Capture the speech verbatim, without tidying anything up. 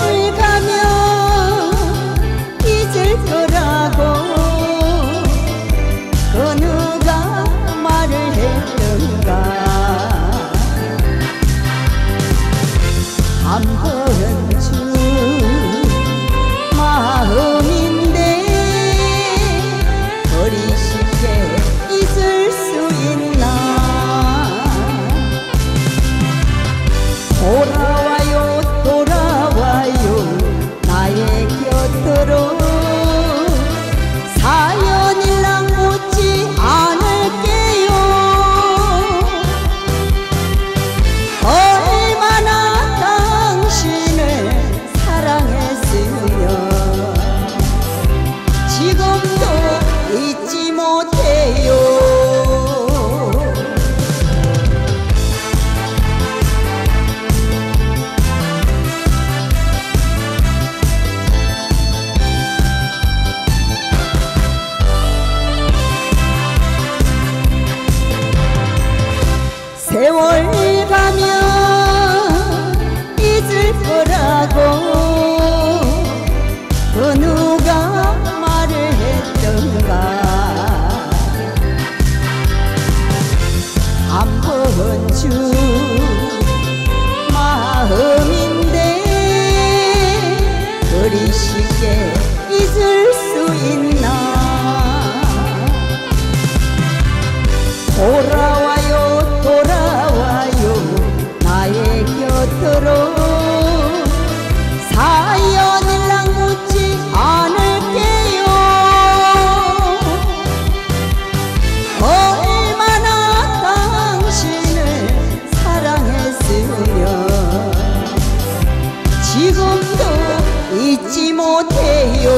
가면 잊을 거라고 그 누가 말을 했던가. 한 번쯤 마음인데 그리 쉽게 잊을 수 있나. 돌아와요 돌아와요 나의 곁으로. 사연일랑 묻지 않을게요. 얼마나 당신을 사랑했으면 지금도 잊지 못해요. 세월 가면 잊을 거라고 그 누가 말을 했던가. 한 번쯤 마음인데 그리 쉽게 잊을 수 있나. 돌아와요 돌아와요 나의 곁으로. 사연일랑 묻지 않을게요. 얼마나 당신을 사랑했으면 지금도 잊지 못해요.